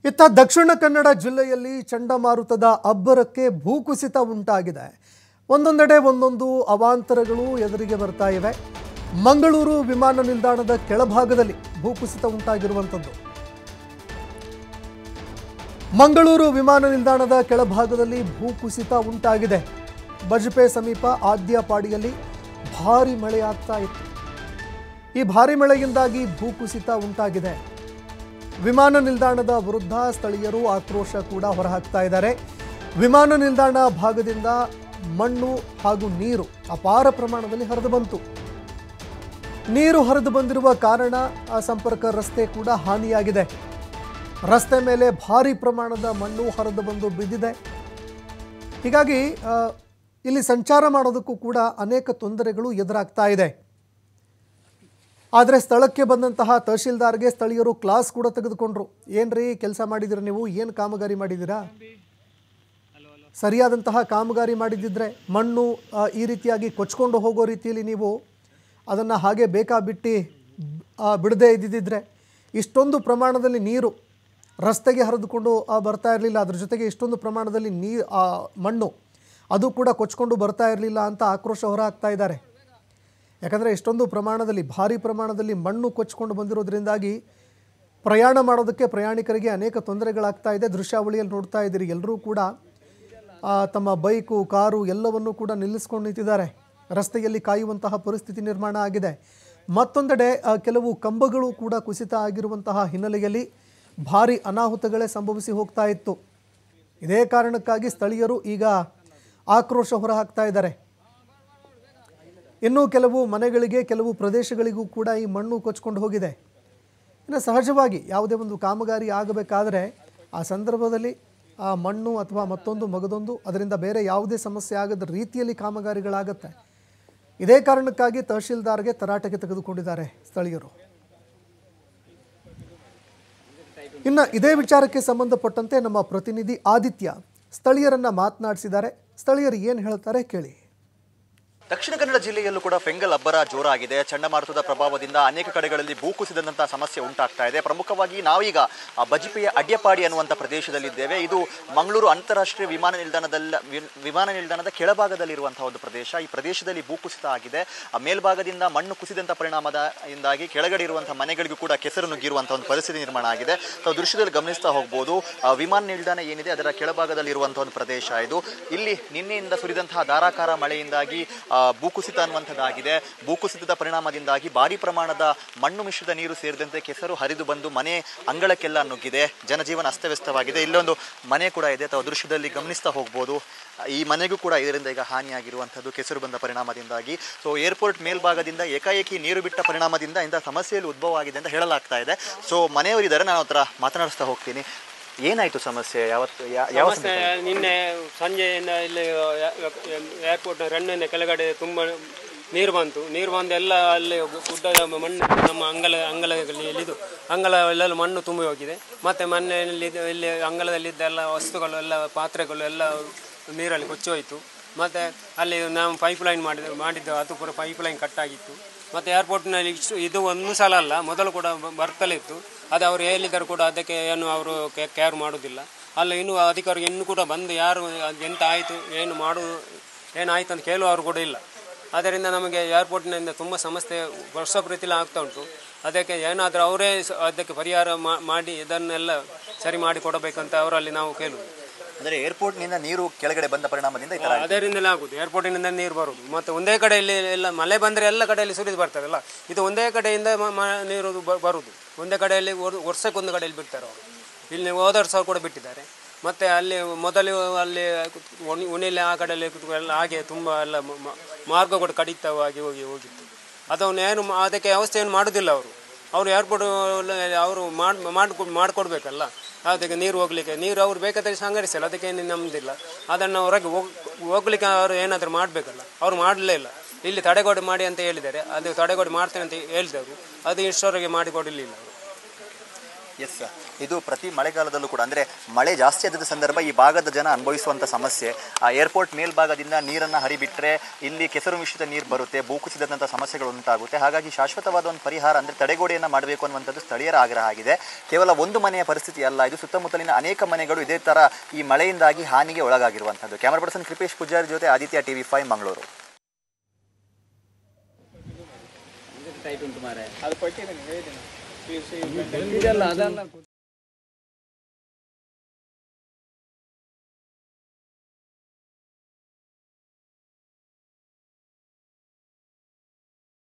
ಇತ್ತ ದಕ್ಷಿಣ ಕನ್ನಡ ಜಿಲ್ಲೆಯಲ್ಲಿ ಚಂಡಮಾರುತದ ಅಬ್ಬರಕ್ಕೆ ಭೂಕುಸಿತ ಉಂಟಾಗಿದೆ. ಒಂದೊಂದೆಡೆ ಒಂದೊಂದು ಅವಾಂತರಗಳು ಎದುರಿಗೆ ಬರ್ತಾ ಇವೆ. ಮಂಗಳೂರು ವಿಮಾನ ನಿಲ್ದಾಣದ ಕೆಳಭಾಗದಲ್ಲಿ ಭೂಕುಸಿತ ಉಂಟಾಗಿರುವಂಥದ್ದು. ಮಂಗಳೂರು ವಿಮಾನ ನಿಲ್ದಾಣದ ಕೆಳಭಾಗದಲ್ಲಿ ಭೂಕುಸಿತ ಉಂಟಾಗಿದೆ. ಬಜ್ಪೆ ಸಮೀಪ ಆದ್ಯಪಾಡಿಯಲ್ಲಿ ಭಾರಿ ಮಳೆಯಾಗ್ತಾ ಇತ್ತು. ಈ ಭಾರಿ ಮಳೆಯಿಂದಾಗಿ ಭೂಕುಸಿತ ಉಂಟಾಗಿದೆ. ವಿಮಾನ ನಿಲ್ದಾಣದ ವಿರುದ್ಧ ಸ್ಥಳೀಯರು ಆಕ್ರೋಶ ಕೂಡ ಹೊರಹಾಕ್ತಾ ಇದ್ದಾರೆ. ವಿಮಾನ ನಿಲ್ದಾಣ ಭಾಗದಿಂದ ಮಣ್ಣು ಹಾಗೂ ನೀರು ಅಪಾರ ಪ್ರಮಾಣದಲ್ಲಿ ಹರಿದು ಬಂತು. ನೀರು ಹರಿದು ಬಂದಿರುವ ಕಾರಣ ಆ ಸಂಪರ್ಕ ರಸ್ತೆ ಕೂಡ ಹಾನಿಯಾಗಿದೆ. ರಸ್ತೆ ಮೇಲೆ ಭಾರಿ ಪ್ರಮಾಣದ ಮಣ್ಣು ಹರಿದು ಬಂದು ಬಿದ್ದಿದೆ. ಹೀಗಾಗಿ ಇಲ್ಲಿ ಸಂಚಾರ ಮಾಡೋದಕ್ಕೂ ಕೂಡ ಅನೇಕ ತೊಂದರೆಗಳು ಎದುರಾಗ್ತಾ ಇದೆ. ಆದರೆ ಸ್ಥಳಕ್ಕೆ ಬಂದಂತಹ ತಹಶೀಲ್ದಾರ್ಗೆ ಸ್ಥಳೀಯರು ಕ್ಲಾಸ್ ಕೂಡ ತೆಗೆದುಕೊಂಡ್ರು. ಏನ್ರಿ ಕೆಲಸ ಮಾಡಿದಿರ, ನೀವು ಏನು ಕಾಮಗಾರಿ ಮಾಡಿದ್ದೀರಾ? ಸರಿಯಾದಂತಹ ಕಾಮಗಾರಿ ಮಾಡಿದ್ದಿದ್ರೆ ಮಣ್ಣು ಈ ರೀತಿಯಾಗಿ ಕೊಚ್ಕೊಂಡು ಹೋಗೋ ರೀತಿಯಲ್ಲಿ ನೀವು ಅದನ್ನು ಹಾಗೆ ಬೇಕಾಬಿಟ್ಟು ಬಿಡದೇ ಇದ್ದಿದ್ದರೆ ಇಷ್ಟೊಂದು ಪ್ರಮಾಣದಲ್ಲಿ ನೀರು ರಸ್ತೆಗೆ ಹರಿದುಕೊಂಡು ಬರ್ತಾ ಇರಲಿಲ್ಲ. ಅದ್ರ ಜೊತೆಗೆ ಇಷ್ಟೊಂದು ಪ್ರಮಾಣದಲ್ಲಿ ಮಣ್ಣು ಅದು ಕೂಡ ಕೊಚ್ಕೊಂಡು ಬರ್ತಾ ಇರಲಿಲ್ಲ ಅಂತ ಆಕ್ರೋಶ ಹೊರಹಾಕ್ತಾ ಇದ್ದಾರೆ. ಯಾಕಂದರೆ ಇಷ್ಟೊಂದು ಪ್ರಮಾಣದಲ್ಲಿ ಭಾರಿ ಪ್ರಮಾಣದಲ್ಲಿ ಮಣ್ಣು ಕೊಚ್ಕೊಂಡು ಬಂದಿರೋದ್ರಿಂದಾಗಿ ಪ್ರಯಾಣ ಮಾಡೋದಕ್ಕೆ ಪ್ರಯಾಣಿಕರಿಗೆ ಅನೇಕ ತೊಂದರೆಗಳಾಗ್ತಾ ಇದೆ. ದೃಶ್ಯಾವಳಿಯಲ್ಲಿ ನೋಡ್ತಾ ಇದ್ದೀರಿ, ಎಲ್ಲರೂ ಕೂಡ ತಮ್ಮ ಬೈಕು ಕಾರು ಎಲ್ಲವನ್ನೂ ಕೂಡ ನಿಲ್ಲಿಸ್ಕೊಂಡು ನಿಂತಿದ್ದಾರೆ. ರಸ್ತೆಯಲ್ಲಿ ಕಾಯುವಂತಹ ಪರಿಸ್ಥಿತಿ ನಿರ್ಮಾಣ ಆಗಿದೆ. ಮತ್ತೊಂದೆಡೆ ಕೆಲವು ಕಂಬಗಳು ಕೂಡ ಕುಸಿತ ಆಗಿರುವಂತಹ ಹಿನ್ನೆಲೆಯಲ್ಲಿ ಭಾರಿ ಅನಾಹುತಗಳೇ ಸಂಭವಿಸಿ ಹೋಗ್ತಾ ಇತ್ತು. ಇದೇ ಕಾರಣಕ್ಕಾಗಿ ಸ್ಥಳೀಯರು ಈಗ ಆಕ್ರೋಶ ಹೊರಹಾಕ್ತಾ ಇದ್ದಾರೆ. ಇನ್ನೂ ಕೆಲವು ಮನೆಗಳಿಗೆ, ಕೆಲವು ಪ್ರದೇಶಗಳಿಗೂ ಕೂಡ ಈ ಮಣ್ಣು ಕೊಚ್ಕೊಂಡು ಹೋಗಿದೆ. ಇನ್ನು ಸಹಜವಾಗಿ ಯಾವುದೇ ಒಂದು ಕಾಮಗಾರಿ ಆಗಬೇಕಾದರೆ ಆ ಸಂದರ್ಭದಲ್ಲಿ ಆ ಮಣ್ಣು ಅಥವಾ ಮತ್ತೊಂದು ಮಗದೊಂದು ಅದರಿಂದ ಬೇರೆ ಯಾವುದೇ ಸಮಸ್ಯೆ ಆಗದ ರೀತಿಯಲ್ಲಿ ಕಾಮಗಾರಿಗಳಾಗತ್ತೆ. ಇದೇ ಕಾರಣಕ್ಕಾಗಿ ತಹಶೀಲ್ದಾರ್ಗೆ ತರಾಟೆಗೆ ತೆಗೆದುಕೊಂಡಿದ್ದಾರೆ ಸ್ಥಳೀಯರು. ಇನ್ನು ಇದೇ ವಿಚಾರಕ್ಕೆ ಸಂಬಂಧಪಟ್ಟಂತೆ ನಮ್ಮ ಪ್ರತಿನಿಧಿ ಆದಿತ್ಯ ಸ್ಥಳೀಯರನ್ನ ಮಾತನಾಡಿಸಿದ್ದಾರೆ. ಸ್ಥಳೀಯರು ಏನು ಹೇಳ್ತಾರೆ ಕೇಳಿ. ದಕ್ಷಿಣ ಕನ್ನಡ ಜಿಲ್ಲೆಯಲ್ಲೂ ಕೂಡ ಫೆಂಗಲ್ ಅಬ್ಬರ ಜೋರಾಗಿದೆ. ಚಂಡಮಾರುತದ ಪ್ರಭಾವದಿಂದ ಅನೇಕ ಕಡೆಗಳಲ್ಲಿ ಭೂಕುಸಿದಂತಹ ಸಮಸ್ಯೆ ಉಂಟಾಗ್ತಾ ಇದೆ. ಪ್ರಮುಖವಾಗಿ ನಾವೀಗ ಬಜ್ಪೆಯ ಅಡ್ಯಪಾಡಿ ಅನ್ನುವಂಥ ಪ್ರದೇಶದಲ್ಲಿದ್ದೇವೆ. ಇದು ಮಂಗಳೂರು ಅಂತಾರಾಷ್ಟ್ರೀಯ ವಿಮಾನ ನಿಲ್ದಾಣದ ಕೆಳಭಾಗದಲ್ಲಿರುವಂತಹ ಒಂದು ಪ್ರದೇಶ. ಈ ಪ್ರದೇಶದಲ್ಲಿ ಭೂಕುಸಿತ ಆಗಿದೆ. ಮೇಲ್ಭಾಗದಿಂದ ಮಣ್ಣು ಕುಸಿದಂಥ ಪರಿಣಾಮದಿಂದಾಗಿ ಕೆಳಗಡೆ ಇರುವಂತಹ ಮನೆಗಳಿಗೂ ಕೂಡ ಕೆಸರು ನುಗ್ಗಿರುವಂತಹ ಒಂದು ಪರಿಸ್ಥಿತಿ ನಿರ್ಮಾಣ ಆಗಿದೆ. ನಾವು ದೃಶ್ಯದಲ್ಲಿ ಗಮನಿಸ್ತಾ ಹೋಗ್ಬೋದು. ವಿಮಾನ ನಿಲ್ದಾಣ ಏನಿದೆ ಅದರ ಕೆಳಭಾಗದಲ್ಲಿ ಇರುವಂತಹ ಒಂದು ಪ್ರದೇಶ ಇದು. ಇಲ್ಲಿ ನಿನ್ನೆಯಿಂದ ಸುರಿದಂತಹ ಧಾರಾಕಾರ ಮಳೆಯಿಂದಾಗಿ ಭೂಕುಸಿತ ಅನ್ನುವಂಥದ್ದಾಗಿದೆ. ಭೂಕುಸಿತದ ಪರಿಣಾಮದಿಂದಾಗಿ ಭಾರಿ ಪ್ರಮಾಣದ ಮಣ್ಣು ಮಿಶ್ರಿತ ನೀರು ಸೇರಿದಂತೆ ಕೆಸರು ಹರಿದು ಬಂದು ಮನೆ ಅಂಗಳಕ್ಕೆಲ್ಲ ನುಗ್ಗಿದೆ. ಜನಜೀವನ ಅಸ್ತವ್ಯಸ್ತವಾಗಿದೆ. ಇಲ್ಲೊಂದು ಮನೆ ಕೂಡ ಇದೆ, ಅಥವಾ ದೃಶ್ಯದಲ್ಲಿ ಗಮನಿಸ್ತಾ ಹೋಗ್ಬೋದು. ಈ ಮನೆಗೂ ಕೂಡ ಇದರಿಂದ ಈಗ ಹಾನಿಯಾಗಿರುವಂಥದ್ದು ಕೆಸರು ಬಂದ ಪರಿಣಾಮದಿಂದಾಗಿ. ಸೊ ಏರ್ಪೋರ್ಟ್ ಮೇಲ್ಭಾಗದಿಂದ ಏಕಾಏಕಿ ನೀರು ಬಿಟ್ಟ ಪರಿಣಾಮದಿಂದ ಇಂಥ ಸಮಸ್ಯೆಯಲ್ಲಿ ಉದ್ಭವ ಆಗಿದೆ ಅಂತ ಹೇಳಲಾಗ್ತಾ ಇದೆ. ಸೊ ಮನೆಯವರಿದ್ದಾರೆ, ನಾನು ಹತ್ರ ಮಾತನಾಡಿಸ್ತಾ ಹೋಗ್ತೀನಿ. ಏನಾಯ್ತು ಸಮಸ್ಯೆ? ಯಾವ ನಿನ್ನೆ ಸಂಜೆಯಿಂದ ಇಲ್ಲಿ ಏರ್ಪೋರ್ಟ್ ರನ್ನಿನ ಕೆಳಗಡೆ ತುಂಬ ನೀರು ಬಂತು. ನೀರು ಬಂದು ಎಲ್ಲ ಅಲ್ಲಿ ಗುಡ್ಡದ ಮಣ್ಣು ನಮ್ಮ ಅಂಗಳದಲ್ಲಿ ಅಂಗಳ ಎಲ್ಲ ಮಣ್ಣು ತುಂಬಿ ಹೋಗಿದೆ. ಮತ್ತು ಮನೆಯಲ್ಲಿ ಇಲ್ಲಿ ಅಂಗಳದಲ್ಲಿದ್ದ ಎಲ್ಲ ವಸ್ತುಗಳು ಎಲ್ಲ ಪಾತ್ರೆಗಳು ಎಲ್ಲ ನೀರಲ್ಲಿ ಕೊಚ್ಚಿ ಹೋಯಿತು. ಮತ್ತು ಅಲ್ಲಿ ನಾವು ಪೈಪ್ ಲೈನ್ ಮಾಡಿದ್ದು ಅದು ಕೂಡ ಪೈಪ್ ಲೈನ್ ಕಟ್ಟಾಗಿತ್ತು. ಮತ್ತು ಏರ್ಪೋರ್ಟ್ನಲ್ಲಿ ಇದು ಒಂದು ಸಲ ಅಲ್ಲ, ಮೊದಲು ಕೂಡ ಬರ್ತಲೇ ಇತ್ತು. ಅದು ಅವರು ಹೇಳಿದರು ಕೂಡ ಅದಕ್ಕೆ ಏನು ಅವರು ಕೇರ್ ಮಾಡೋದಿಲ್ಲ. ಅಲ್ಲ ಇನ್ನೂ ಅಧಿಕಾರಿಗೆ ಇನ್ನೂ ಕೂಡ ಬಂದು ಯಾರು ಎಂತ ಆಯಿತು ಏನಾಯಿತು ಅಂತ ಕೇಳುವವರು ಕೂಡ ಇಲ್ಲ. ಆದ್ದರಿಂದ ನಮಗೆ ಏರ್ಪೋರ್ಟ್ನಿಂದ ತುಂಬ ಸಮಸ್ಯೆ ವರ್ಷ ಪ್ರೀತಿಲಿ ಆಗ್ತಾ ಉಂಟು. ಅದಕ್ಕೆ ಏನಾದರೂ ಅವರೇ ಅದಕ್ಕೆ ಪರಿಹಾರ ಮಾಡಿ ಇದನ್ನೆಲ್ಲ ಸರಿ ಮಾಡಿ ಕೊಡಬೇಕಂತ ಅವರಲ್ಲಿ ನಾವು ಕೇಳುವುದು. ಅಂದರೆ ಏರ್ಪೋರ್ಟ್ನಿಂದ ನೀರು ಕೆಳಗಡೆ ಬಂದ ಪರಿಣಾಮದಿಂದ ಅದರಿಂದಲೇ ಆಗುದು. ಏರ್ಪೋರ್ಟಿನಿಂದ ನೀರು ಬರುವುದು. ಮತ್ತು ಒಂದೇ ಕಡೆಯಲ್ಲಿ ಎಲ್ಲ ಮಳೆ ಬಂದರೆ ಎಲ್ಲ ಕಡೆಯಲ್ಲಿ ಸುರಿದು ಬರ್ತದಲ್ಲ, ಇದು ಒಂದೇ ಕಡೆಯಿಂದ ನೀರು ಬರುವುದು. ಒಂದೇ ಕಡೆಯಲ್ಲಿ ವರ್ಷಕ್ಕೊಂದು ಕಡೆಯಲ್ಲಿ ಬಿಡ್ತಾರೆ ಅವರು. ಇಲ್ಲಿ ಹೋದ ವರ್ಷ ಕೂಡ ಬಿಟ್ಟಿದ್ದಾರೆ. ಮತ್ತು ಅಲ್ಲಿ ಮೊದಲು ಅಲ್ಲಿ ಉಣಿಲೆ ಆ ಕಡೆಯಲ್ಲಿ ಎಲ್ಲ ಹಾಗೆ ತುಂಬ ಎಲ್ಲ ಮಾರ್ಗ ಕೂಡ ಕಡಿತವಾಗಿ ಹೋಗಿತ್ತು. ಅದನ್ನು ಏನು ಅದಕ್ಕೆ ವ್ಯವಸ್ಥೆಯನ್ನು ಮಾಡೋದಿಲ್ಲ ಅವರು ಏರ್ಪೋರ್ಟ್ ಅವರು ಮಾಡಿಕೊಡ್ಬೇಕಲ್ಲ. ಅದಕ್ಕೆ ನೀರು ಹೋಗ್ಲಿಕ್ಕೆ ನೀರು ಅವ್ರು ಬೇಕಾದರೆ ಸಂಗ್ರಹಿಸಲ್ಲ, ಅದಕ್ಕೆ ಏನು ನಮ್ಮದಿಲ್ಲ. ಅದನ್ನು ಹೊರಗೆ ಹೋಗ್ಲಿಕ್ಕೆ ಅವರು ಏನಾದರೂ ಮಾಡಬೇಕಲ್ಲ, ಅವ್ರು ಮಾಡಲೇ ಇಲ್ಲ. ಇಲ್ಲಿ ತಡೆಗೋಡೆ ಮಾಡಿ ಅಂತ ಹೇಳಿದ್ದಾರೆ, ಅದು ತಡೆಗೋಡೆ ಮಾಡ್ತೇನೆ ಅಂತ ಹೇಳಿದವರು, ಅದು ಇಷ್ಟವರೆಗೆ ಮಾಡಿಕೊಡಲಿಲ್ಲ ಅವರು. ಎಸ್ ಸರ್, ಇದು ಪ್ರತಿ ಮಳೆಗಾಲದಲ್ಲೂ ಕೂಡ ಅಂದರೆ ಮಳೆ ಜಾಸ್ತಿ ಆದ ಸಂದರ್ಭ ಈ ಭಾಗದ ಜನ ಅನುಭವಿಸುವಂಥ ಸಮಸ್ಯೆ. ಆ ಏರ್ಪೋರ್ಟ್ ಮೇಲ್ಭಾಗದಿಂದ ನೀರನ್ನು ಹರಿಬಿಟ್ರೆ ಇಲ್ಲಿ ಕೆಸರು ಮಿಶ್ರಿತ ನೀರು ಬರುತ್ತೆ, ಭೂಕುಸಿದಂಥ ಸಮಸ್ಯೆಗಳು ಉಂಟಾಗುತ್ತೆ. ಹಾಗಾಗಿ ಶಾಶ್ವತವಾದ ಒಂದು ಪರಿಹಾರ ಅಂದರೆ ತಡೆಗೋಡೆಯನ್ನು ಮಾಡಬೇಕು ಅನ್ನುವಂಥದ್ದು ಸ್ಥಳೀಯರ ಆಗ್ರಹ ಆಗಿದೆ. ಕೇವಲ ಒಂದು ಮನೆಯ ಪರಿಸ್ಥಿತಿ ಅಲ್ಲ, ಇದು ಸುತ್ತಮುತ್ತಲಿನ ಅನೇಕ ಮನೆಗಳು ಇದೇ ಥರ ಈ ಮಳೆಯಿಂದಾಗಿ ಹಾನಿಗೆ ಒಳಗಾಗಿರುವಂಥದ್ದು. ಕ್ಯಾಮರಾ ಪರ್ಸನ್ ಕೃಪೇಶ್ ಪೂಜಾರಿ ಜೊತೆ ಆದಿತ್ಯ TV5 ಮಂಗಳೂರು. ಟೈಟ್ ಉಂಟು ಮಾರೆ ಅದು ಕೊಟ್ಟಿದ್ದೇನೆ ಹೇಳಿದ್ದೇನೆ